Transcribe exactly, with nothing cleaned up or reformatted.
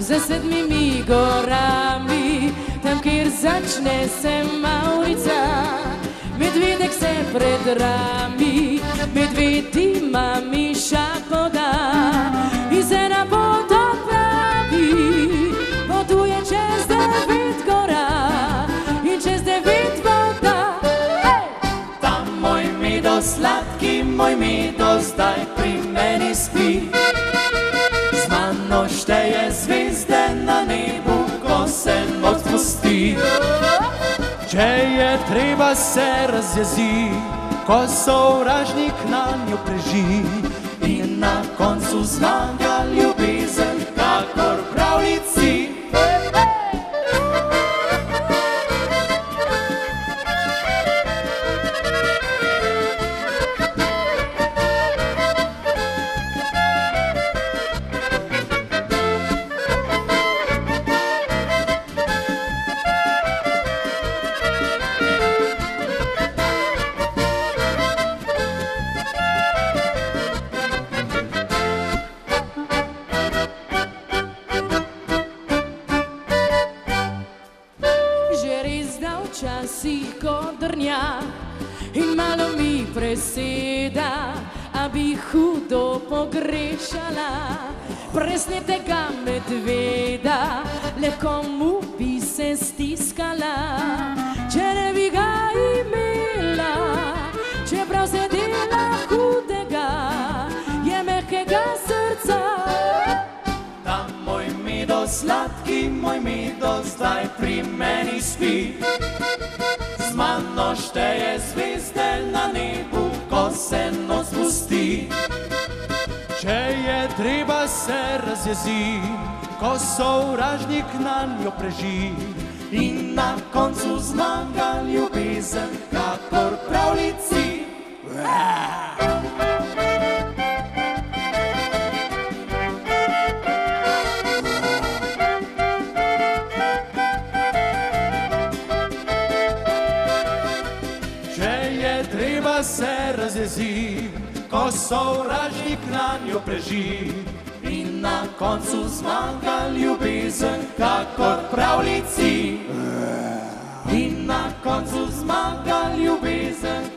za sedmimi gorami, tam, kjer začne se Maurica. Medvedek se pred rami, medved ima miša poda, iz ena pot odpravi, potuje čez devet gora in čez devet voda. Hey! Tam moj medo, sladki moj medo, zdaj pri meni spi. Z mano šteje zvezde na nebu, ko se noč spusti. Če je treba se razjezi, ko sovražnik nanjo preži, in na koncu zmaga ljubezen, kakor v pravljici. Včasih kodrnja in malo mi preseda, a bi hudo pogrešala presnetega medveda, le komu bi se stiskala, če ne bi ga imela, čeprav se dela hudega, je mehkega srca. Tam moj medo, sladki moj medo, zdaj pri meni spi. Z mano šteje zvezde na nebu, ko se noč spusti. Če je treba se razjezi, ko sovražnik nanjo preži, in na koncu zmaga ljubezen, kakor v pravljici. Treba se razjezi, ko sovražnik nanjo preži, in na koncu zmaga ljubezen, kakor v pravljici. In na koncu zmaga ljubezen,